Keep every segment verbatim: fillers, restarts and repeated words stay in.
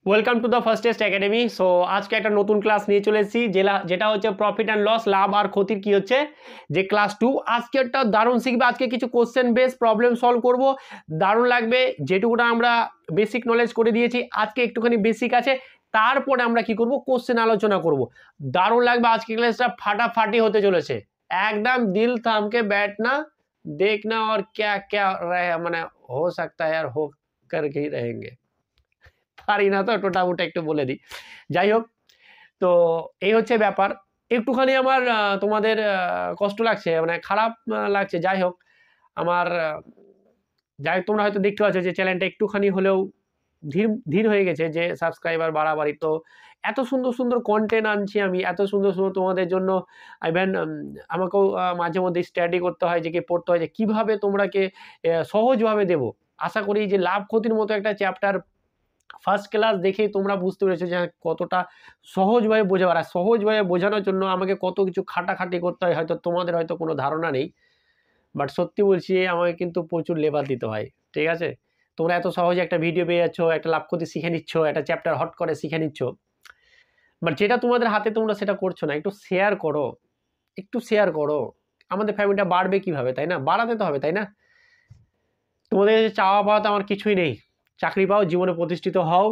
Welcome to the first test academy. So আজকে একটা নতুন ক্লাস নিয়ে চলে এসেছি, যেটা হচ্ছে প্রফিট অ্যান্ড লস, লাভ আর ক্ষতির কি হচ্ছে যে ক্লাস টু। আজকে একটা দারুণ শিখবে। আজকে কিছু কোশ্চেন বেস প্রবলেম সলভ করব, দারুণ লাগবে। যেটুকুটা আমরা বেসিক নলেজ করে দিয়েছি, আজকে একটুখানি বেসিক আছে, তারপরে আমরা কি করব, কোশ্চেন আলোচনা করব। দারুণ লাগবে আজকে ক্লাসটা, ফাটাফাটি হতে চলেছে একদম। দিল থামকে बैठना देखना और क्या क्या रहे মানে हो सकता है यार हो करके ही रहेंगे। পারি না তো টোটামুটা একটু বলে দিই। যাই হোক, তো এই হচ্ছে ব্যাপার। একটুখানি আমার তোমাদের কষ্ট লাগছে, মানে খারাপ লাগছে। যাই হোক, আমার যাই হোক, তোমরা হয়তো দেখতে পাচ্ছ যে চ্যানেলটা একটুখানি হলেও ধীর ধীর হয়ে গেছে, যে সাবস্ক্রাইবার বাড়াবাড়ি। তো এত সুন্দর সুন্দর কন্টেন্ট আনছি আমি, এত সুন্দর সুন্দর তোমাদের জন্য। ইভেন আমাকেও মাঝে মধ্যে স্টাডি করতে হয়, যে কি পড়তে হয় যে কীভাবে তোমরাকে সহজভাবে দেবো। আশা করি যে লাভ ক্ষতির মতো একটা চ্যাপ্টার ফার্স্ট ক্লাস দেখেই তোমরা বুঝতে পেরেছো যে কতটা সহজভাবে বোঝাবার। আর সহজভাবে বোঝানোর জন্য আমাকে কত কিছু খাটাখাটি করতে হয়, হয়তো তোমাদের হয়তো কোনো ধারণা নেই। বাট সত্যি বলছি, আমাকে কিন্তু প্রচুর লেবার দিতে হয়, ঠিক আছে? তোমরা এত সহজে একটা ভিডিও পেয়ে যাচ্ছ, একটা লাভ ক্ষতি শিখে নিচ্ছ, একটা চ্যাপ্টার হট করে শিখে নিচ্ছ, বাট যেটা তোমাদের হাতে তোমরা সেটা করছো না। একটু শেয়ার করো, একটু শেয়ার করো। আমাদের ফ্যামিলিটা বাড়বে কিভাবে, তাই না? বাড়াতে তো হবে, তাই না? তোমাদের চাওয়া পাওয়া তো আমার কিছুই নেই। চাকরি পাও, জীবনে প্রতিষ্ঠিত হও,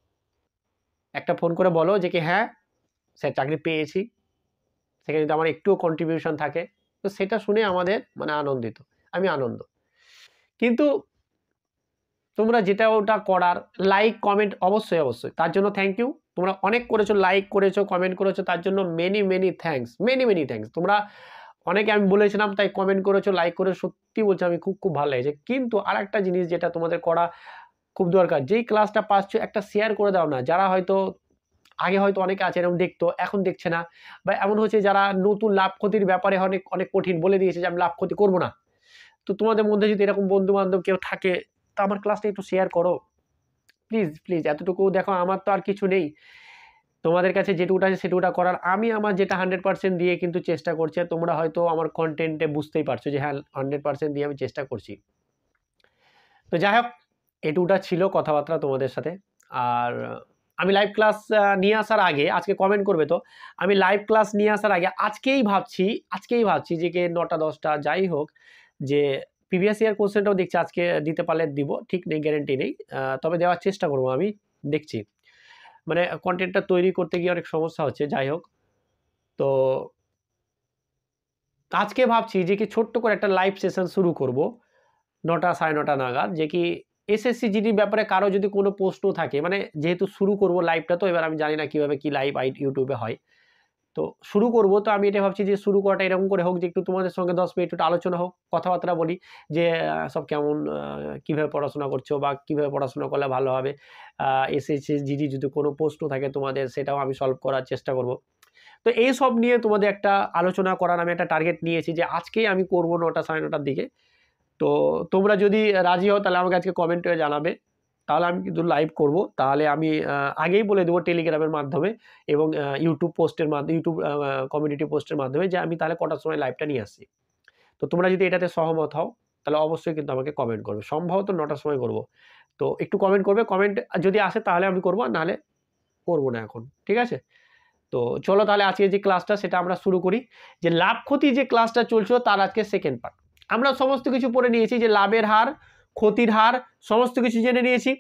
একটা ফোন করে বলো যে কি হ্যাঁ স্যার চাকরি পেয়েছি, সেখানে যদি আমার একটুও কন্ট্রিবিউশন থাকে, তো সেটা শুনে আমাদের মানে আনন্দিত, আমি আনন্দ। কিন্তু তোমরা যেটা ওটা করার, লাইক কমেন্ট অবশ্যই অবশ্যই, তার জন্য থ্যাংক ইউ। তোমরা অনেক করেছো, লাইক করেছো, কমেন্ট করেছো, তার জন্য many many thanks, many many thanks. তোমরা অনেকে আমি বলেছিলাম তাই কমেন্ট করেছো, লাইক করে, সত্যি বলছি আমি খুব খুব ভালো লেগেছে। কিন্তু আর একটা জিনিস যেটা তোমাদের করা খুব দরকার, যেই ক্লাসটা পাচ্ছ একটা শেয়ার করে দাও না। যারা হয়তো আগে হয়তো অনেকে আছে এরকম দেখতো, এখন দেখছে না, বা এমন হচ্ছে যারা নতুন লাভ ক্ষতির ব্যাপারে অনেক অনেক কঠিন বলে দিয়েছে যে আমি লাভ ক্ষতি করবো না। তো তোমাদের মধ্যে যদি এরকম বন্ধু বান্ধব কেউ থাকে, তা আমার ক্লাসটা একটু শেয়ার করো প্লিজ প্লিজ। এতটুকু দেখো, আমার তো আর কিছু নেই, তোমাদের কাছে যেটুকুটা আছে সেটুকুটা করার। আমি আমার যেটা হান্ড্রেড পার্সেন্ট দিয়ে কিন্তু চেষ্টা করছি। তোমরা হয়তো আমার কন্টেন্টে বুঝতেই পারছো যে হ্যাঁ হান্ড্রেড পার্সেন্ট দিয়ে আমি চেষ্টা করছি। তো যাই হোক, এটুকুটা ছিল কথাবার্তা তোমাদের সাথে। আর আমি লাইভ ক্লাস নিয়ে আসার আগে, আজকে কমেন্ট করবে তো, আমি লাইভ ক্লাস নিয়ে আসার আগে আজকেই ভাবছি আজকেই ভাবছি যে কে নটা দশটা যাই হোক, যে প্রিভিয়াস ইয়ার কোশ্চেনটাও দেখছি, আজকে দিতে পারলে দিব, ঠিক নেই, গ্যারেন্টি নেই, তবে দেওয়ার চেষ্টা করবো। আমি দেখছি, মানে কন্টেন্টটা তৈরি করতে গিয়ে অনেক সমস্যা হচ্ছে। যাই হোক, তো আজকে ভাবছি যে কি ছোট্ট করে একটা লাইভ সেশন শুরু করব নটা সাড়ে নটা নাগাদ, যে কি এসএসসি জিডির ব্যাপারে কারো যদি কোনো প্রশ্ন থাকে, মানে যেহেতু শুরু করব লাইভটা, তো এবার আমি জানি না কিভাবে কি লাইভ ইউটিউবে হয়, তো শুরু করব। তো আমি এটা ভাবছি যে শুরু করাটা এরকম করে হোক যে একটু তোমাদের সঙ্গে দশ মিনিট একটু আলোচনা হোক, কথাবার্তা বলি, যে সব কেমন, কিভাবে পড়াশোনা করছো বা কিভাবে পড়াশোনা করলে ভালো হবে। এসএসসি জিডি যদি কোনো প্রশ্ন থাকে তোমাদের, সেটাও আমি সলভ করার চেষ্টা করব। তো এই সব নিয়ে তোমাদের একটা আলোচনা করার আমি একটা টার্গেট নিয়েছি, যে আজকেই আমি করব নটা সাড়ে নটার দিকে। তো তোমরা যদি রাজি হও তাহলে আমাকে আজকে কমেন্টে জানাবে, তাহলে আমি কিন্তু লাইভ করব। তাহলে আমি আগেই বলে দেবো টেলিগ্রামের মাধ্যমে এবং ইউটিউব পোস্টের মাধ্যমে, ইউটিউব কমিউনিটি পোস্টের মাধ্যমে, যে আমি তাহলে কটার সময় লাইভটা নিয়ে আসছি। তো তোমরা যদি এটাতে সহমত হও তাহলে অবশ্যই কিন্তু আমাকে কমেন্ট করবে। সম্ভবত নটার সময় করব, তো একটু কমেন্ট করবে। কমেন্ট যদি আসে তাহলে আমি করবো, আর নাহলে করবো না এখন, ঠিক আছে? তো চলো তাহলে আজকে যে ক্লাসটা সেটা আমরা শুরু করি। যে লাভ ক্ষতি যে ক্লাসটা চলছিল তার আজকে সেকেন্ড পার্ট। আমরা সমস্ত কিছু পড়ে নিয়েছি, যে লাভের হার, ক্ষতির হার, সমস্ত কিছু জেনে নিয়েছি।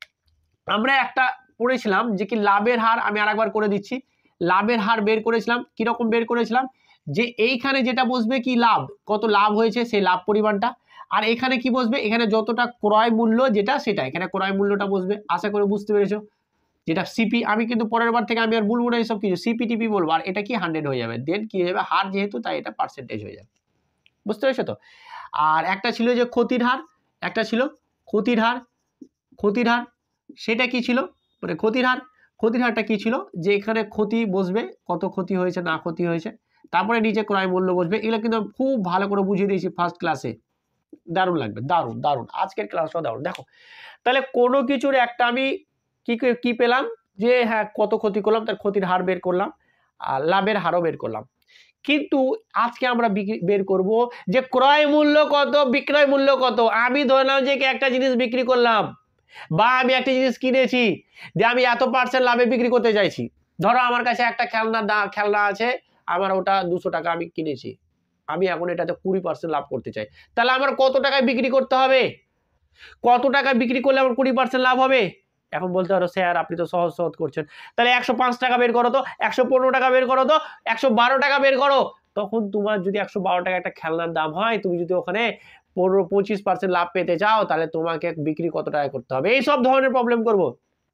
আমরা একটা পড়েছিলাম যে কি লাভের হার, আমি আরেকবার করে দিচ্ছি। লাভের হার বের করেছিলাম, কিরকম বের করেছিলাম, যে এইখানে যেটা বসবে কি লাভ, কত লাভ হয়েছে সেই লাভ পরিমাণটা, আর এখানে কি বসবে, এখানে যতটা ক্রয় মূল্য যেটা সেটা, এখানে ক্রয় মূল্যটা বসবে। আশা করে বুঝতে পেরেছো, যেটা সিপি। আমি কিন্তু পরের বার থেকে আমি আর বলবো না এইসব কিছু, সিপি টিপি বলবো, আর এটা কি হান্ড্রেড হয়ে যাবে। দেন কি হয়ে যাবে, হার যেহেতু তাই এটা পার্সেন্টেজ হয়ে যাবে। বুঝতে পেরেছো তো? আর একটা ছিল যে ক্ষতির হার, একটা ছিল ক্ষতির হার। ক্ষতির হার সেটা কি ছিল, মানে ক্ষতির হার, ক্ষতির হারটা কি ছিল, যে এখানে ক্ষতি বসবে, কত ক্ষতি হয়েছে না ক্ষতি হয়েছে, তারপরে নিচে ক্রয় মূল্য বসবে। এগুলো কিন্তু খুব ভালো করে বুঝিয়ে দিয়েছি ফার্স্ট ক্লাসে, দারুণ লাগবে, দারুণ দারুণ। আজকের ক্লাসটাও দারুণ। দেখো তাহলে কোনো কিছুর একটা আমি কি কি পেলাম, যে হ্যাঁ কত ক্ষতি করলাম, তার ক্ষতির হার বের করলাম, আর লাভের হারও বের করলাম। কিন্তু আজকে আমরা বের করব যে ক্রয় মূল্য কত, বিক্রয় মূল্য কত। আমি ধরলাম যে একটা জিনিস বিক্রি করলাম, বা আমি একটা জিনিস কিনেছি যে আমি এত পার্সেন্ট লাভে বিক্রি করতে চাইছি, ধরো আমার কাছে একটা খেলনা খেলনা আছে, আমার ওটা দুশো টাকা আমি কিনেছি, আমি এখন এটাতে কুড়ি পার্সেন্ট লাভ করতে চাই, তাহলে আমার কত টাকায় বিক্রি করতে হবে, কত টাকায় বিক্রি করলে আমার কুড়ি পার্সেন্ট লাভ হবে? এখন বলতে পারো স্যার আপনি তো সহজ সহজ করছেন, তাহলে একশো পাঁচ টাকা বের করো তো, একশো পনেরো টাকা বের করো তো, একশো বারো টাকা বের করো। তখন তোমার যদি একশো বারো টাকা একটা খেলনার দাম হয়, তুমি যদি ওখানে পনেরো পঁচিশ পার্সেন্ট লাভ পেতে চাও, তাহলে তোমাকে বিক্রি কত টাকায় করতে হবে? এই সব ধরনের প্রবলেম করবো।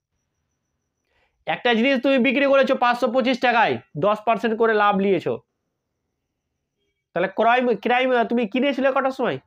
একটা জিনিস তুমি বিক্রি করেছো পাঁচশো পঁচিশ টাকায়, দশ পার্সেন্ট করে লাভ নিয়েছো, তাহলে ক্রয় ক্রয় তুমি কিনেছিলে কটার সময়,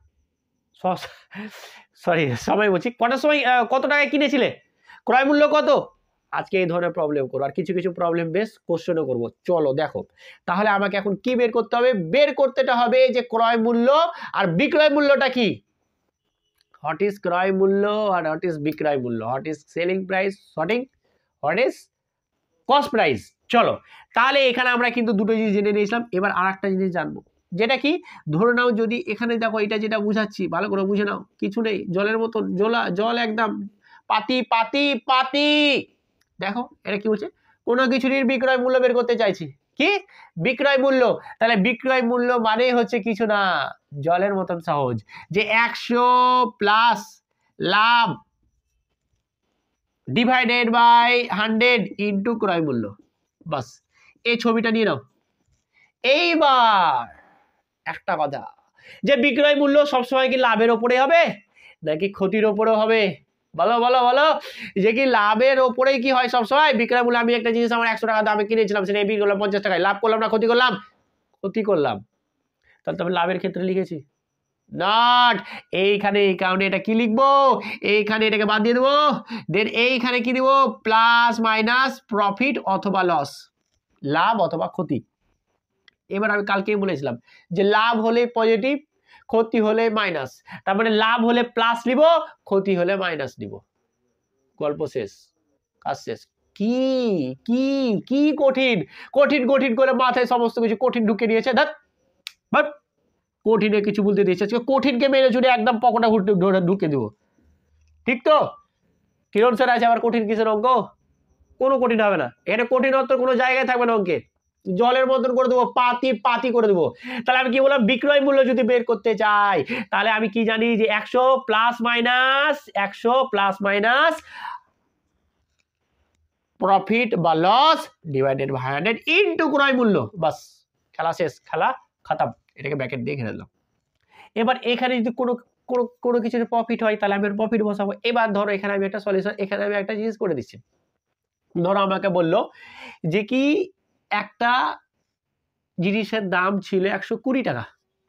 সরি সময় বলছি, কটার সময় কত টাকায় কিনেছিলে, ক্রয় মূল্য কত? আজকে এই ধরনের প্রবলেম করবো, আর কিছু কিছু প্রবলেম বেশ কোশ্চেনও করবো। চলো দেখো, তাহলে আমাকে এখন কি বের করতে হবে? বের করতেটা হবে যে ক্রয় মূল্য আর বিক্রয় মূল্যটা কি। হোয়াট ইজ ক্রয় মূল্য আর হোয়াট ইজ বিক্রয় মূল্য, what is selling price, what what is cost price. চলো তাহলে এখানে আমরা কিন্তু দুটো জিনিস জেনে নিয়েছিলাম, এবার আর একটা জিনিস জানবো, যেটা কি, ধরে নাও যদি এখানে দেখো এটা যেটা বুঝাচ্ছি ভালো করে বুঝে নাও, কিছু নেই, জলের মতন জলা জল, একদম পাতি পাতি পাতি। দেখো এটা কি বলছে, কোনো কিছুর বিক্রয় মূল্য বের করতে চাইছি, কি বিক্রয় মূল্য, তাহলে বিক্রয় মূল্য মানে হচ্ছে কিছু না, জলের মতন সহজ, যে একশো প্লাস লাভ ডিভাইডেড বাই হান্ড্রেড ইন্টু ক্রয় মূল্য, বাস এই ছবিটা নিয়ে নাও। এইবার একটা কথা, যে বিক্রয় মূল্য সবসময় কি লাভের ওপরে হবে নাকি ক্ষতির ওপরে হবে? বলো বলো বলো, যে কি লাভের ওপরেই কি হয় সবসময় বিক্রয় মূল্য? আমি একটা জিনিস আমার একশো টাকা দামে কিনেছিলাম, সেটা বিক্রি করলাম পঞ্চাশ টাকায়, লাভ করলাম না ক্ষতি করলাম? ক্ষতি করলাম। তাহলে তবে লাভের ক্ষেত্রে লিখেছি নট, এইখানে এই কারণে এটা কি লিখবো, এইখানে এটাকে বাদ দিয়ে দেবো, দেন এইখানে কি দিব, প্লাস মাইনাস প্রফিট অথবা লস, লাভ অথবা ক্ষতি। এবার আমি কালকেই বলেছিলাম যে লাভ হলে পজিটিভ, ক্ষতি হলে মাইনাস, তার মানে লাভ হলে প্লাস নিব, ক্ষতি হলে মাইনাস নিব, গল্প শেষ, কাজ শেষ। কি কি কি কঠিন কঠিন কঠিন করে মাথায় সমস্ত কিছু কঠিন ঢুকে দিয়েছে, ধ্যাৎ বাট কঠিনে কিছু বলতে দিয়েছে, কঠিনকে মেরে চুড়ে একদম পকোটা ঢুকে দেবো, ঠিক তো? কিরণ স্যার আছে আবার কঠিন কিসের অঙ্ক? কোনো কঠিন হবে না, এখানে কঠিনত্ব কোনো জায়গায় থাকবে না অঙ্কে, জলের মতন করে দেবো, পাতি পাতি করে দেবো। তাহলে আমি কি বললাম, বিক্রয় মূল্য যদি বের করতে চাই, তাহলে আমি কি জানি যে একশো প্লাস মাইনাস একশো প্লাস মাইনাস প্রফিট বা loss divided by hundred into ক্রয় মূল্য, বাস খেলা শেষ, খেলা খাতাম, এটাকে ব্র্যাকেট দিয়ে ঘিরে দিলাম। এবার এখানে যদি কোনো কোনো কোনো কিছুর প্রফিট হয়, তাহলে আমি প্রফিট বসাবো। এবার ধরো এখানে আমি একটা সলিউশন, এখানে আমি একটা জিনিস করে দিচ্ছি, ধরো আমাকে বললো যে কি একটা জিনিসের দাম ছিল একশো কুড়ি টাকা,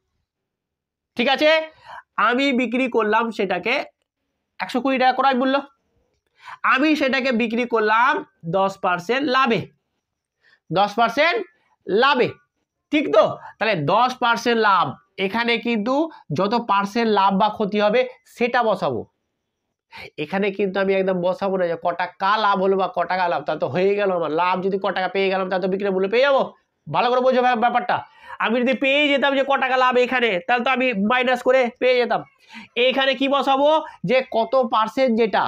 ঠিক আছে, আমি বিক্রি করলাম সেটাকে একশো কুড়ি টাকা ক্রয় মূল্য, আমি সেটাকে বিক্রি করলাম দশ পার্সেন্ট লাভে, দশ পার্সেন্ট লাভে, ঠিক তো? তাহলে দশ পার্সেন্ট লাভ, এখানে কিন্তু যত পার্সেন্ট লাভ বা ক্ষতি হবে সেটা বসাবো, এখানে কিন্তু আমি একদম বসাবো না যে ক টাকা লাভ হলো বা ক টাকা লাভ, তা তো হয়ে গেল আমার লাভ, যদি ক টাকা পেয়ে গেলাম তা তো বিক্রয় মূল্য পেয়ে যাবো। ভালো করে বোঝো ব্যাপারটা, আমি যদি পেয়ে যেতাম যে ক টাকা লাভ এখানে, তাহলে তো আমি মাইনাস করে পেয়ে যেতাম। এইখানে কি বসাবো, যে কত পার্সেন্ট, যেটা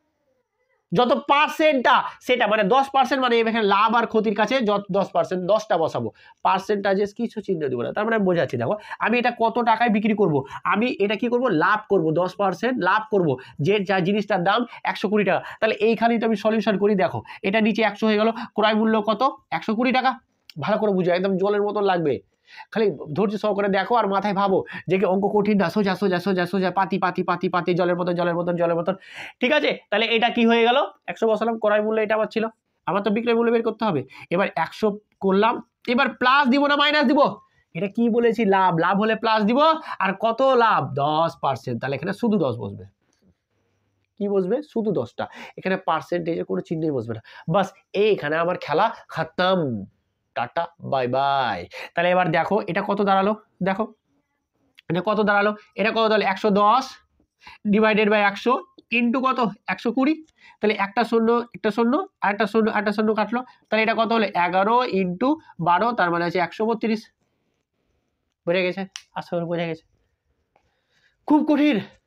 যত পার্সেন্টটা সেটা, মানে দশ পার্সেন্ট, মানে এখানে লাভ আর ক্ষতির কাছে দশ পার্সেন্ট, দশটা বসাবো, পার্সেন্টাজেস কিছু চিহ্ন দিব না, তার মানে বোঝাচ্ছি। দেখো আমি এটা কত টাকায় বিক্রি করব, আমি এটা কি করব, লাভ করব, দশ পার্সেন্ট লাভ করব, যে যা জিনিসটার দাম একশো কুড়ি টাকা, তাহলে এইখানেই তো আমি সলিউশন করি। দেখো এটা নিচে একশো হয়ে গেল, ক্রয় মূল্য কত, একশো কুড়ি টাকা, ভালো করে বুঝো, একদম জলের মতন লাগবে, খালি ধৈর্য সহকারে দেখো আর মাথায় ভাবো যে কি অঙ্ক কঠিন না, সোজা সোজা সোজা সোজা পাতি পাতি পাতি পাতি জলের মতন জলের মতন জলের মতন, ঠিক আছে? তাহলে এটা কি হয়ে গেল, একশো বসালাম, ক্রয় মূল্য এটা আমার ছিল, আমার তো বিক্রয় মূল্য বের করতে হবে। এবার একশো করলাম, এবার প্লাস দিব না মাইনাস দিব, এটা কি বলেছি, লাভ, লাভ হলে প্লাস দিব, আর কত লাভ, দশ পার্সেন্ট, তাহলে এখানে শুধু দশ বসবে, কি বসবে, শুধু দশটা, এখানে পার্সেন্টেজের কোনো চিহ্নই বসবে না, বাস এইখানে আমার খেলা খতম, টাটা বাই বাই। তাহলে এবার দেখো এটা কত দাঁড়ালো, দেখো এটা কত দাঁড়ালো, এটা কত দাঁড়ালো, একশো দশ ডিভাইডেড বাই একশো ইন্টু কত, একশো কুড়ি, তাহলে একটা শূন্য একটা শূন্য আর একটা শূন্য একটা শূন্য কাটলো, তাহলে এটা কত হলো, এগারো ইন্টু বারো, তার মানে আছে একশো বত্রিশ, বোঝা গেছে? আশা করি বোঝা গেছে। খুব কঠিন,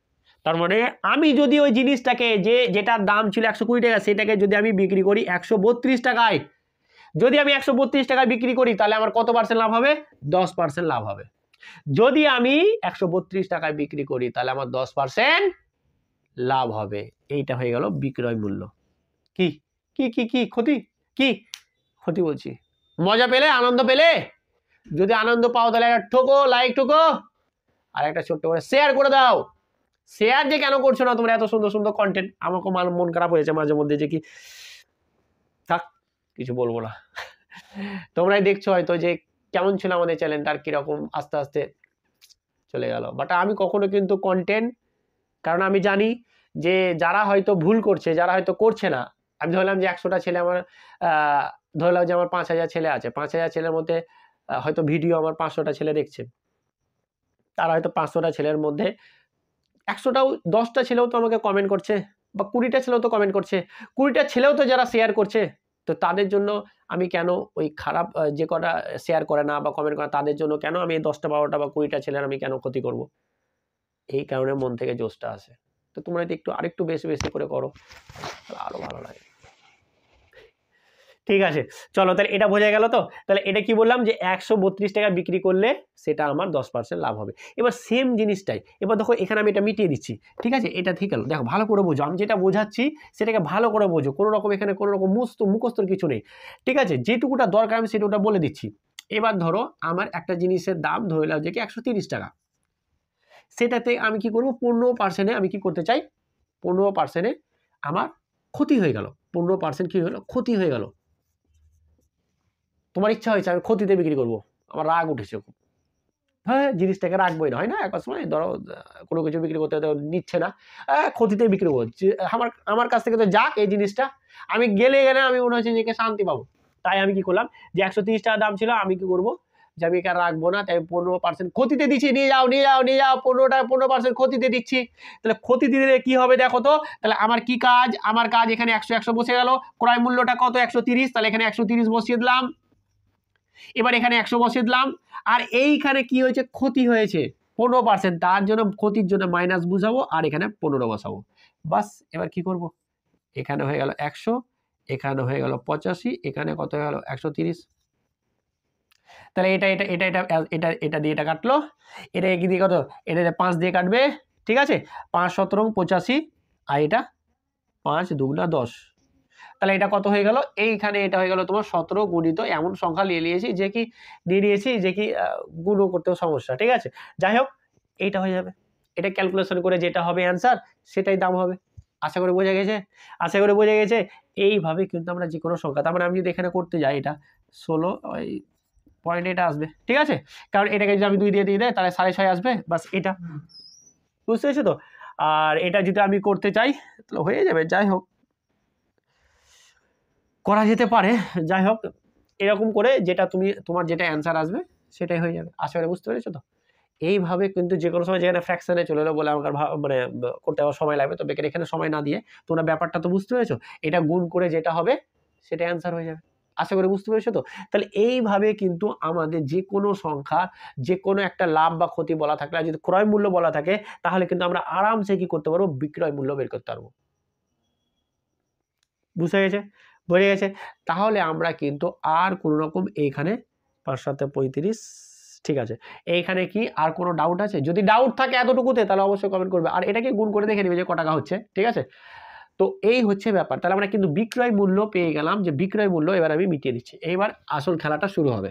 তার মানে আমি যদি ওই জিনিসটাকে যে যেটার দাম ছিল একশো কুড়ি টাকা সেটাকে যদি আমি বিক্রি করি একশো বত্রিশ টাকায়, যদি আমি একশো বত্রিশ টাকায় বিক্রি করি তাহলে আমার কত পার্সেন্ট লাভ হবে? দশ পার্সেন্ট লাভ হবে। যদি আমি একশো বত্রিশ টাকায় বিক্রি করি তাহলে আমার দশ পার্সেন্ট লাভ হবে। এইটা হয়ে গেল বিক্রয় মূল্য। কি কি কি কি ক্ষতি? কি ক্ষতি বলছি? মজা পেলে, আনন্দ পেলে? যদি আনন্দ পাও তাহলে একটা ঠোকো, লাইক ঠোকো, আর একটা ছোট্ট করে শেয়ার করে দাও। শেয়ার যে কেন করছো না তোমরা? এত সুন্দর সুন্দর কন্টেন্ট, আমাকে মন খারাপ হয়েছে মাঝে মধ্যে যে কি থাক কিছু বলবো না। তোমরাই দেখছো হয়তো যে কেমন ছিল আমাদের চ্যানেলটা, আর কিরকম আস্তে আস্তে চলে গেল। বাট আমি কখনো কিন্তু কন্টেন্ট, কারণ আমি জানি যে যারা হয়তো ভুল করছে, যারা হয়তো করছে না, আমি ধরলাম যে একশোটা ছেলে আমার আহ ধরলাম যে আমার পাঁচ হাজার ছেলে আছে, পাঁচ হাজার ছেলের মধ্যে হয়তো ভিডিও আমার পাঁচশোটা ছেলে দেখছে, তারা হয়তো পাঁচশোটা ছেলের মধ্যে একশোটাও দশটা ছেলেও তো আমাকে কমেন্ট করছে, বা কুড়িটা ছেলেও তো কমেন্ট করছে, কুড়িটা ছেলেও তো যারা শেয়ার করছে, তো তাদের জন্য আমি কেন ওই খারাপ যে কটা শেয়ার করে না বা কমেন্ট করে তাদের জন্য কেন আমি দশটা বারোটা বা কুড়িটা ছেলের আমি কেন ক্ষতি করব? এই কারণে মন থেকে জোশটা আসে। তো তোমরা যদি একটু আরেকটু বেশি বেশি করে করো আরো ভালো লাগে। ঠিক আছে, চলো তাহলে এটা বোঝা গেল। তো তাহলে এটা কি বললাম যে একশো বত্রিশ টাকা বিক্রি করলে সেটা আমার দশ পার্সেন্ট লাভ হবে। এবার সেম জিনিসটাই এবার দেখো এখানে আমি এটা মিটিয়ে দিচ্ছি। ঠিক আছে, এটা ঠিক গেল। দেখো ভালো করে বোঝো, আমি যেটা বোঝাচ্ছি সেটাকে ভালো করে বোঝো, কোনো রকম এখানে কোনো রকম মুস্ত মুখস্থর কিছু নেই। ঠিক আছে, যেটুকুটা দরকার আমি সেটুকুটা বলে দিচ্ছি। এবার ধরো আমার একটা জিনিসের দাম ধরে নাও যে কি একশো তিরিশ টাকা, সেটাতে আমি কি করবো পনেরো পার্সেন্টে আমি কি করতে চাই, পনেরো পার্সেন্টে আমার ক্ষতি হয়ে গেল, পনেরো পার্সেন্ট কি হলো ক্ষতি হয়ে গেল। তোমার ইচ্ছা হয়েছে আমি ক্ষতিতে বিক্রি করবো, আমার রাগ উঠেছে খুব, হ্যাঁ জিনিসটাকে রাখবোই না, হয় না এক সময় ধরো কোনো কিছু বিক্রি করতে নিচ্ছে না, ক্ষতিতে বিক্রি করবো, আমার আমার কাছ থেকে তো যাক এই জিনিসটা, আমি গেলে গেলে আমি মনে হচ্ছে নিজেকে শান্তি পাবো। তাই আমি কি করলাম যে একশো তিরিশ টাকা দাম ছিল, আমি কি করবো যে আমি এখানে রাখবো না, তাই পনেরো পার্সেন্ট ক্ষতিতে দিচ্ছি, নিয়ে যাও নিয়ে যাও নিয়ে যাও, পনেরো টাকা পনেরো পার্সেন্ট ক্ষতিতে দিচ্ছি। তাহলে ক্ষতি দিলে কি হবে দেখো তো, তাহলে আমার কি কাজ, আমার কাজ এখানে একশো একশো বসে গেল, ক্রয় মূল্যটা কত একশো তিরিশ, তাহলে এখানে একশো তিরিশ বসিয়ে দিলাম, এবার এখানে একশো বসিয়ে দিলাম, আর এইখানে কি হয়েছে ক্ষতি হয়েছে পনেরো পার্সেন্ট, তার জন্য ক্ষতির জন্য মাইনাস বুঝাবো আর এখানে পনেরো বসাবো, বাস। এবার কি করব, এখানে হয়ে গেল একশো, এখানে হয়ে গেল পঁচাশি, এখানে কত হয়ে গেল একশো তিরিশ। তাহলে এটা এটা এটা এটা এটা এটা দিয়ে এটা কাটলো, এটা কি দিয়ে কত, এটা পাঁচ দিয়ে কাটবে। ঠিক আছে, পাঁচ সতেরো পঁচাশি, আর এটা পাঁচ দুগুণা দশ, তাহলে এটা কত হয়ে গেল, এইখানে এটা হয়ে গেল তোমার সতেরো গুণিত এমন সংখ্যা নিয়ে নিয়েছি যে কি নিয়ে নিয়েছি যে কি গুণও করতেও সমস্যা। ঠিক আছে, যাই হোক এইটা হয়ে যাবে, এটা ক্যালকুলেশন করে যেটা হবে অ্যান্সার সেটাই দাম হবে। আশা করে বোঝা গেছে, আশা করে বোঝা গেছে। এইভাবে কিন্তু আমরা যে কোনো সংখ্যা, তার মানে আমি যদি এখানে করতে যাই এটা ষোলো ওই পয়েন্ট এটা আসবে। ঠিক আছে, কারণ এটাকে যদি আমি দুই দিয়ে দিয়ে দেয় তাহলে সাড়ে ছয় আসবে, বাস এটা বুঝতে পেরেছো তো। আর এটা যদি আমি করতে চাই তাহলে হয়ে যাবে, যাই হোক করা যেতে পারে। যাই হোক এরকম করে যেটা তুমি তোমার যেটা অ্যান্সার আসবে সেটাই হয়ে যাবে। আশা করি বুঝতে পেরেছো তো। এইভাবে কিন্তু যে কোনো সময় যেখানে ফ্র্যাকশনে চলে এলো বলে আমার মানে করতে আমার সময় লাগবে, তবে এখানে সময় না দিয়ে তোমরা ব্যাপারটা তো বুঝতে পেরেছো, এটা গুণ করে যেটা হবে সেটা অ্যান্সার হয়ে যাবে। আশা করি বুঝতে পেরেছো তো। তাহলে এইভাবে কিন্তু আমাদের যে কোনো সংখ্যা যে কোনো একটা লাভ বা ক্ষতি বলা থাকলে, আর যদি ক্রয় মূল্য বলা থাকে তাহলে কিন্তু আমরা আরামসে কি করতে পারবো, বিক্রয় মূল্য বের করতে পারবো। বুঝে গেছে, বোঝা গেছে। তাহলে আমরা কিন্তু আর কোনো রকম এইখানে পাঁচ সাথে পঁয়ত্রিশ। ঠিক আছে, এইখানে কি আর কোনো ডাউট আছে? যদি ডাউট থাকে এতটুকুতে তাহলে অবশ্যই কমেন্ট করবে, আর এটাকে গুণ করে দেখে নেবে যে ক টাকা হচ্ছে। ঠিক আছে, তো এই হচ্ছে ব্যাপার। তাহলে আমরা কিন্তু বিক্রয় মূল্য পেয়ে গেলাম, যে বিক্রয় মূল্য এবার আমি মিটিয়ে দিচ্ছি। এইবার আসল খেলাটা শুরু হবে।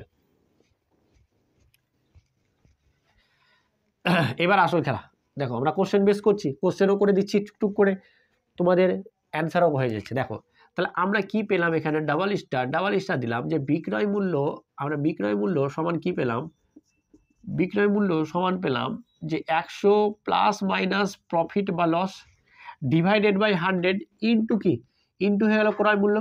এবার আসল খেলা দেখো, আমরা কোশ্চেন বেস করছি, কোশ্চেনও করে দিচ্ছি টুকটুক করে, তোমাদের অ্যান্সারও হয়ে যাচ্ছে। দেখো তাহলে আমরা কি পেলাম এখানে, ডাবল স্টার ডাবল স্টার দিলাম যে বিক্রয় মূল্য, আমরা বিক্রয় মূল্য সমান কি পেলাম, বিক্রয় মূল্য সমান পেলাম যে একশো প্লাস মাইনাস প্রফিট বা loss divided by hundred into কি, ইন্টু হয়ে গেল ক্রয় মূল্য।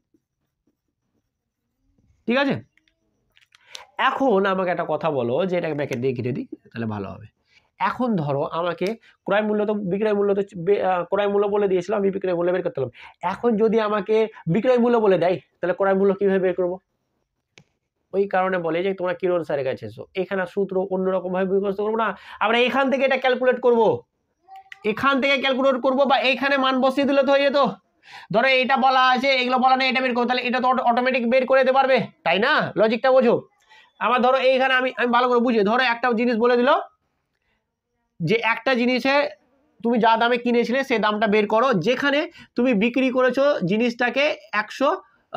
ঠিক আছে, এখন আমাকে একটা কথা বলো, যে এটাকে ব্যাকেট দিয়ে কেটে দিই তাহলে ভালো হবে। এখন ধরো আমাকে ক্রয় মূল্য তো বিক্রয় মূল্য তো ক্রয় মূল্য বলে দিয়েছিলাম, আমি বিক্রয় মূল্য বের করতে হলাম। এখন যদি আমাকে বিক্রয় মূল্য বলে দেয় তাহলে ক্রয় মূল্য কিভাবে বের করবো? ওই কারণে বলে যে তোমরা কিরণ স্যারের কাছে এসো, এখানে সূত্র অন্যরকম ভাবে মুখস্থ করবো না, আমরা এখান থেকে এটা ক্যালকুলেট করব। এখান থেকে ক্যালকুলেট করবো বা এইখানে মান বসিয়ে দিলে তো হয়ে যেত। ধরো এটা বলা আছে, এগুলো বলা নেই, এটা বের করো, তাহলে এটা তো অটোমেটিক বের করে দিতে পারবে, তাই না? লজিকটা বোঝো। আমার ধরো এইখানে আমি আমি ভালো করে বুঝি, ধরো একটা জিনিস বলে দিল যে একটা জিনিসে তুমি যা দামে কিনেছিলে সে দামটা বের করো, যেখানে তুমি বিক্রি করেছো জিনিসটাকে একশো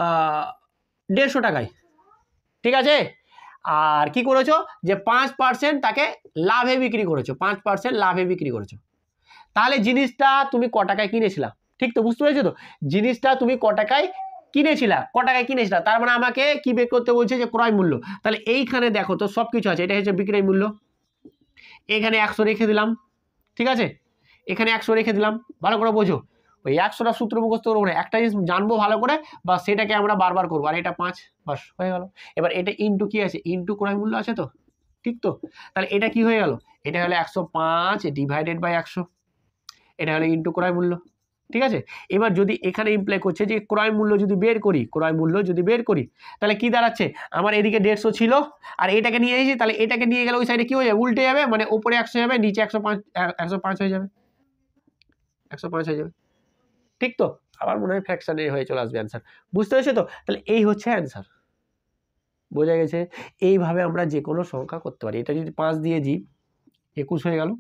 দেড়শো টাকায়, ঠিক আছে? আর কি করেছো যে পাঁচ পার্সেন্ট তাকে লাভে বিক্রি করেছো, পাঁচ পার্সেন্ট লাভে বিক্রি করেছো, তাহলে জিনিসটা তুমি ক টাকায় কিনেছিলা, ঠিক তো? বুঝতে পেরেছো তো? জিনিসটা তুমি ক টাকায় কিনেছিলা, ক টাকায় কিনেছিলা, তার মানে আমাকে কি বের করতে বলছে যে ক্রয় মূল্য। তাহলে এইখানে দেখো তো সব কিছু আছে, এটা হচ্ছে বিক্রয় মূল্য, এখানে একশো রেখে দিলাম, ঠিক আছে? এখানে একশো রেখে দিলাম, ভালো করে বোঝো। ওই একশোটা সূত্র মুখস্থ করবো না, একটা জিনিস জানবো ভালো করে, বা সেটাকে আমরা বারবার করবো। আর এটা পাঁচ, বাস হয়ে গেল। এবার এটা ইন্টু কি আছে, ইন্টু ক্রয় মূল্য আছে তো, ঠিক তো? তাহলে এটা কি হয়ে গেল, এটা হলো একশো পাঁচ ডিভাইডেড বাই একশো, এটা হলো ইন্টু ক্রয় মূল্য, ঠিক আছে? এবার যদি এখানে ইমপ্লাই করছে যে ক্রয় মূল্য যদি বের করি, ক্রয় মূল্য যদি বের করি, তাহলে কি দাঁড়াচ্ছে, আমার এদিকে দেড়শো ছিল আর এটাকে নিয়ে এসেছি, তাহলে এটাকে নিয়ে গেলে ওই সাইডে কি হয়ে যাবে, উল্টে যাবে, মানে উপরে একশো যাবে, নিচে একশো পাঁচ, একশো পাঁচ হয়ে যাবে, একশো পাঁচ হয়ে যাবে, ঠিক তো? আবার মনে হয় ফ্র্যাকশনে হয়ে চলে আসবে অ্যান্সার। বুঝতে পেরেছো তো? তাহলে এই হচ্ছে অ্যান্সার, বোঝা গেছে? এইভাবে আমরা যে কোনো সংখ্যা করতে পারি। এটা যদি পাঁচ দিয়ে দিই, একুশ হয়ে গেল,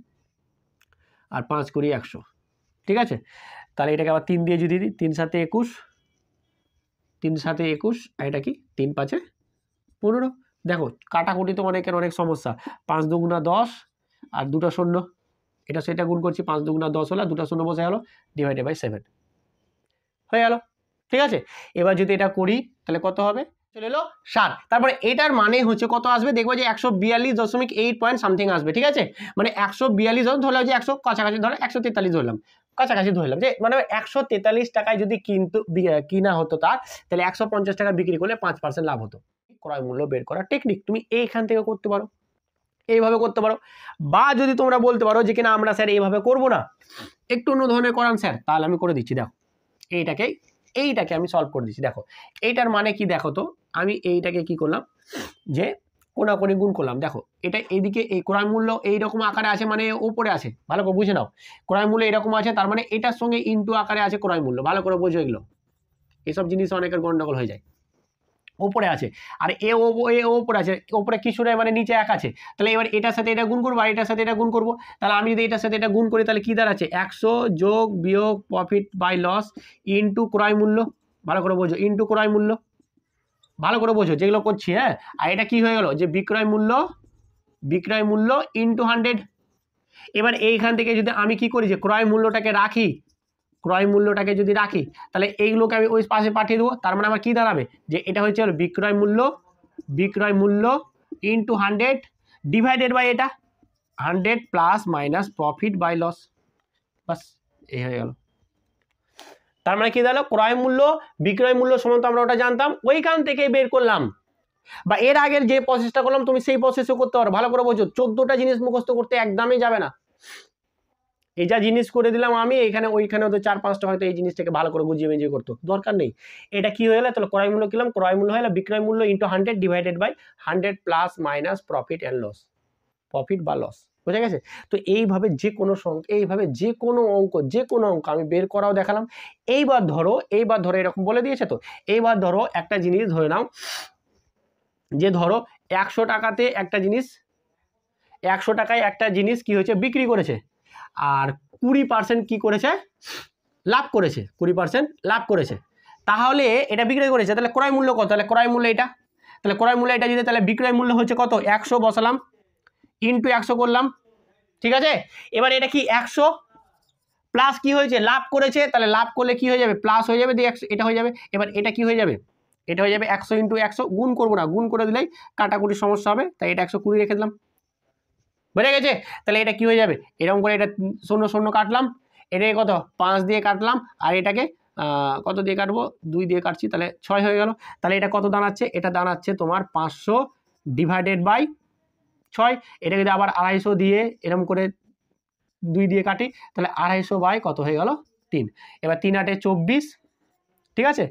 আর পাঁচ করি একশো, ঠিক আছে? তাহলে এটাকে আবার তিন দিয়ে যদি দিই, তিন সাথে একুশ, তিন সাথে একুশ, আর এটা কি তিন পাঁচে পনেরো। দেখো কাটাকুটি তো অনেকের অনেক সমস্যা, পাঁচ দুগুণা দশ আর দুটো শূন্য, এটা সেটা গুণ করছি, পাঁচ দুগুণা দশ হলো, দুটো শূন্য বসে গেল, ডিভাইডেড বাই সেভেন হয়ে গেল, ঠিক আছে? এবার যদি এটা করি তাহলে কত হবে, চলে এলো সাত। তারপরে এটার মানে হচ্ছে কত আসবে, দেখবো যে একশো বিয়াল্লিশ দশমিক এইট পয়েন্ট সামথিং আসবে, ঠিক আছে? মানে একশো বিয়াল্লিশ ধরলাম, যে একশো কাছাকাছি, ধরো একশো তেতাল্লিশ ধরলাম, কাছাকাছি ধরলাম, যে মানে একশো তেতাল্লিশ টাকায় যদি কিন্তু কিনা হতো তার, তাহলে একশো পঞ্চাশ টাকা বিক্রি করলে পাঁচ পার্সেন্ট লাভ হতো। ক্রয় মূল্য বের করার টেকনিক তুমি এইখান থেকে করতে পারো, এইভাবে করতে পারো। বা যদি তোমরা বলতে পারো যে কিনা আমরা স্যার এইভাবে করবো না, একটু অন্য ধরনের করান স্যার, তাহলে আমি করে দিচ্ছি। দেখো এইটাকে এইটাকে আমি সলভ করে দিচ্ছি। দেখো এইটার মানে কি, দেখো তো আমি এইটাকে কি করলাম, যে কোনাকুনি গুণ করলাম। দেখো এটা এইদিকে এই ক্রয় মূল্য এইরকম আকারে আছে, মানে উপরে আছে, ভালো করে বুঝে নাও। ক্রয় মূল্য এরকম আছে, তার মানে এটার সঙ্গে ইনটু আকারে আছে ক্রয় মূল্য, ভালো করে বোঝো। এগুলো এসব জিনিস অনেকের গন্ডগোল হয়ে যায়। ওপরে আছে আর এ ওপরে আছে, ওপরে কিছু নয়, মানে নিচে এক আছে। তাহলে এবার এটার সাথে এটা গুণ করবো আর এটার সাথে এটা গুণ করবো। তাহলে আমি যদি এটার সাথে এটা গুণ করি, তাহলে কি দাঁড়াচ্ছে, একশো যোগ বিয়োগ প্রফিট বাই লস ইনটু ক্রয় মূল্য, ভালো করে বোঝো, ইনটু ক্রয় মূল্য, ভালো করে বোঝো যেগুলো করছি। হ্যাঁ, আর এটা কি হয়ে গেল, যে বিক্রয় মূল্য, বিক্রয় মূল্য ইনটু হান্ড্রেড। এবার এইখান থেকে যদি আমি কি করি, যে ক্রয় মূল্যটাকে রাখি, ক্রয় মূল্যটাকে যদি রাখি, তাহলে এইগুলোকে আমি ওই পাশে পাঠিয়ে দেবো। তার মানে আমার কি দাঁড়াবে, যে এটা হচ্ছে বিক্রয় মূল্য, বিক্রয় মূল্য ইনটু হান্ড্রেড ডিভাইডেড বাই এটা hundred plus minus profit by loss, বাস এই হয়ে গেল। তার মানে কি দাঁড়ালো, ক্রয় মূল্য বিক্রয় মূল্য সমান তো আমরা ওটা জানতাম, ওইখান থেকে বের করলাম। বা এর আগের যে প্রসেসটা করলাম তুমি সেই প্রসেসও করতে পারো, ভালো করে বোঝো। চোদ্দটা জিনিস মুখস্থ করতে একদমই যাবে না। এই যা জিনিস করে দিলাম আমি, এখানে ওইখানে তো চার পাঁচটা হয়তো এই জিনিসটাকে ভালো করে বুঝিয়ে বুঝিয়ে করতো, দরকার নেই। এটা কি হয়ে গেল, তাহলে ক্রয় মূল্য কিলাম, ক্রয় মূল্য হলো বিক্রয় মূল্য into hundred divided by hundred plus minus profit and loss, profit বা লস, বুঝা গেছে? তো এইভাবে যে কোনো সংখ্যা, এইভাবে যে কোনো অঙ্ক, যে কোনো অঙ্ক আমি বের করাও দেখালাম। এইবার ধরো, এইবার ধরো এরকম বলে দিয়েছে তো, এইবার ধরো একটা জিনিস ধরে নাও, যে ধরো একশো টাকাতে একটা জিনিস, একশো টাকায় একটা জিনিস কি হয়েছে, বিক্রি করেছে, আর কুড়ি পার্সেন্ট কি করেছে, লাভ করেছে, কুড়ি পার্সেন্ট লাভ করেছে। তাহলে এটা বিক্রয় করেছে, তাহলে ক্রয় মূল্য কত, তাহলে ক্রয় মূল্য এটা, তাহলে ক্রয় মূল্য এটা যদি, তাহলে বিক্রয় মূল্য হচ্ছে কত, একশো বসালাম, ইন্টু একশো করলাম, ঠিক আছে? এবার এটা কি একশো প্লাস কি হয়েছে, লাভ করেছে, তাহলে লাভ করলে কি হয়ে যাবে, প্লাস হয়ে যাবে, দিয়ে একশো এটা হয়ে যাবে। এবার এটা কি হয়ে যাবে, এটা হয়ে যাবে একশো ইন্টু একশো, গুণ করবো না, গুণ করে দিলেই কাটাকুটি সমস্যা হবে, তাই এটা একশো কুড়ি রেখে দিলাম, বুঝে গেছে? তাহলে এটা কি হয়ে যাবে, এরকম করে এটা শূন্য শূন্য কাটলাম, এটাকে কত পাঁচ দিয়ে কাটলাম, আর এটাকে কত দিয়ে কাটবো, দুই দিয়ে কাটছি, তাহলে ছয় হয়ে গেল। তাহলে এটা কত দাঁড়াচ্ছে, এটা দাঁড়াচ্ছে তোমার পাঁচশো ডিভাইডেড বাই ছয়। এটা যদি আবার আড়াইশো দিয়ে এরকম করে দুই দিয়ে কাটি, তাহলে আড়াইশো বাই কত হয়ে গেল, তিন। এবার তিন আটে চব্বিশ, ঠিক আছে,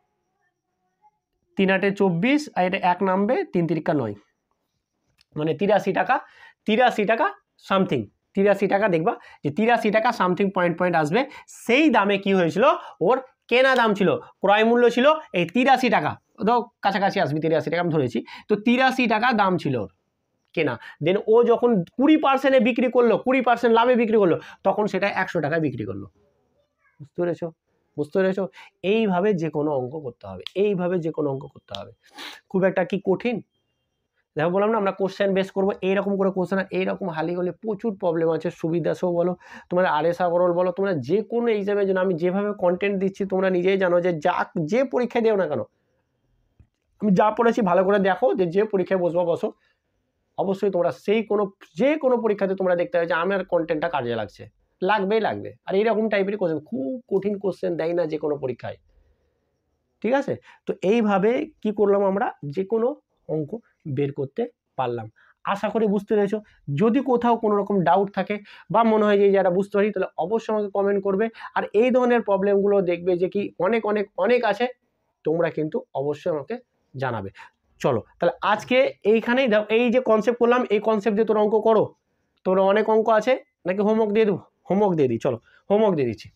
তিন আটে চব্বিশ, আর এটা এক নামবে, তিন তিরিকা নয়, মানে তিরাশি টাকা, তিরাশি টাকা সামথিং, তিরাশি টাকা দেখবা যে তিরাশি টাকা সামথিং পয়েন্ট পয়েন্ট আসবে, সেই দামে কি হয়েছিল ওর কেনা দাম ছিল, ক্রয় মূল্য ছিল এই তিরাশি টাকা, তো কাছাকাছি আসবে তিরাশি টাকা আমি ধরেছি, তো তিরাশি টাকা দাম ছিল ওর কেনা। দেন ও যখন কুড়ি পার্সেন্টে বিক্রি করলো, কুড়ি পার্সেন্ট লাভে বিক্রি করলো, তখন সেটা একশো টাকায় বিক্রি করলো। বুঝতে পেরেছো? বুঝতে পেরেছো? এইভাবে যে কোনো অঙ্ক করতে হবে, এইভাবে যে কোনো অঙ্ক করতে হবে, খুব একটা কি কঠিন? দেখো বললাম না আমরা কোশ্চেন বেস করবো, এইরকম করে কোশ্চেন, এইরকম হালি হলে প্রচুর প্রবলেম আছে। সুবিধা সহ বলো, তোমরা আর এস আগরওয়াল বলো, তোমরা যে কোনো এক্সামের জন্য আমি যেভাবে কন্টেন্ট দিচ্ছি তোমরা নিজেই জানো যে যা যে পরীক্ষায় দেও না কেন, আমি যা পড়েছি ভালো করে দেখো, যে যে পরীক্ষায় বসবো বসো, অবশ্যই তোমরা সেই কোনো যে কোনো পরীক্ষাতে তোমরা দেখতে হবে যে আমার কন্টেন্টটা কাজে লাগছে, লাগবেই লাগবে। আর এইরকম টাইপের কোশ্চেন, খুব কঠিন কোশ্চেন দেয় না যে কোনো পরীক্ষায়, ঠিক আছে? তো এইভাবে কি করলাম আমরা যে কোনো অঙ্ক বের করতে পারলাম। আশা করি বুঝতে পেরেছো। যদি কোথাও কোনো রকম ডাউট থাকে বা মনে হয় যে যারা বুঝতে পারি, তাহলে অবশ্যই আমাকে কমেন্ট করবে। আর এই ধরনের প্রবলেমগুলো দেখবে যে কি অনেক অনেক অনেক আছে, তোমরা কিন্তু অবশ্যই আমাকে জানাবে। চলো তাহলে আজকে এইখানেই দাও, এই যে কনসেপ্ট করলাম এই কনসেপ্ট দিয়ে তোমরা অঙ্ক করো। তোমরা অনেক অঙ্ক আছে নাকি হোমওয়ার্ক দিয়ে দেবো? হোমওয়ার্ক দিয়ে দিই, চলো হোমওয়ার্ক দিয়ে দিচ্ছি,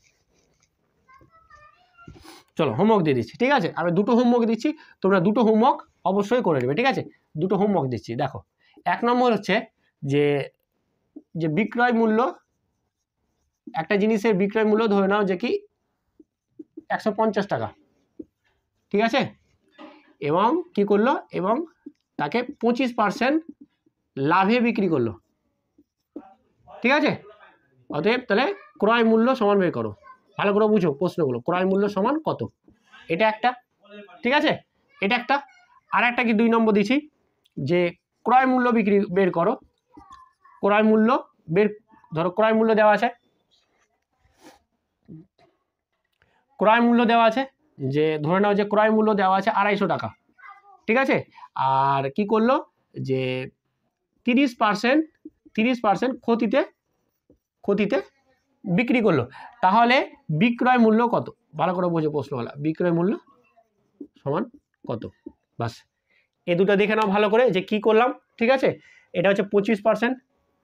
চলো হোমওয়ার্ক দিয়ে দিচ্ছি, ঠিক আছে? আমি দুটো হোমওয়ার্ক দিচ্ছি, তোমরা দুটো হোমওয়ার্ক অবশ্যই করে নেবে, ঠিক আছে? দুটো হোমওয়ার্ক দিচ্ছি। দেখো এক নম্বর হচ্ছে যে যে বিক্রয় মূল্য, একটা জিনিসের বিক্রয় মূল্য ধরে নাও যে কি একশো পঞ্চাশ টাকা, ঠিক আছে? এবং কি করলো, এবং তাকে পঁচিশ পার্সেন্ট লাভে বিক্রি করলো, ঠিক আছে? অতএব তাহলে ক্রয় মূল্য সমান বের করো। ভালো করে বুঝো প্রশ্নগুলো, ক্রয় মূল্য সমান কত, এটা একটা, ঠিক আছে? এটা একটা। আর একটা কি দুই নম্বর দিচ্ছি যে ক্রয় মূল্য বিক্রি বের করো, ক্রয় মূল্য বের, ধরো ক্রয় মূল্য দেওয়া আছে, ক্রয় মূল্য দেওয়া আছে যে ধরে নাও যে ক্রয় মূল্য দেওয়া আছে আড়াইশো টাকা, ঠিক আছে? আর কি করলো যে তিরিশ পার্সেন্ট তিরিশ পার্সেন্ট ক্ষতিতে ক্ষতিতে বিক্রি করলো, তাহলে বিক্রয় মূল্য কত? ভালো করে বোঝো প্রশ্নওয়ালা, বিক্রয় মূল্য সমান কত? বাস এই দুটো দেখে নাও ভালো করে যে কি করলাম, ঠিক আছে? এটা হচ্ছে পঁচিশ পার্সেন্ট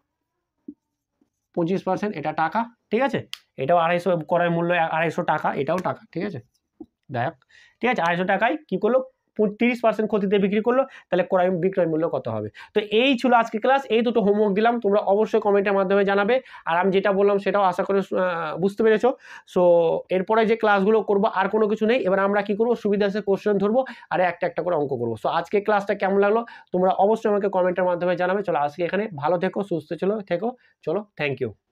পঁচিশ পার্সেন্ট এটা টাকা, ঠিক আছে? এটাও আড়াইশো, ক্রয় মূল্য আড়াইশো টাকা, এটাও টাকা, ঠিক আছে? দেখ ঠিক আছে, আড়াইশো টাকায় কি করলো, তিরিশ পার্সেন্ট ক্ষতিতে বিক্রি করলো, তাহলে ক্রয় বিক্রয় মূল্য কত হবে? তো এই ছিল আজকে ক্লাস, এই দুটো হোমওয়ার্ক দিলাম, তোমরা অবশ্যই কমেন্টের মাধ্যমে জানাবে। আর আমি যেটা বললাম সেটাও আশা করে বুঝতে পেরেছো। সো এরপরে যে ক্লাসগুলো করবো আর কোনো কিছু নেই, এবার আমরা কি করবো, সুবিধা আছে কোশ্চেন ধরবো আর একটা একটা করে অঙ্ক করবো। সো আজকে ক্লাসটা কেমন লাগলো তোমরা অবশ্যই আমাকে কমেন্টের মাধ্যমে জানাবে। চলো আজকে এখানে, ভালো থেকো, সুস্থ চলো থেকো, চলো, থ্যাংক ইউ।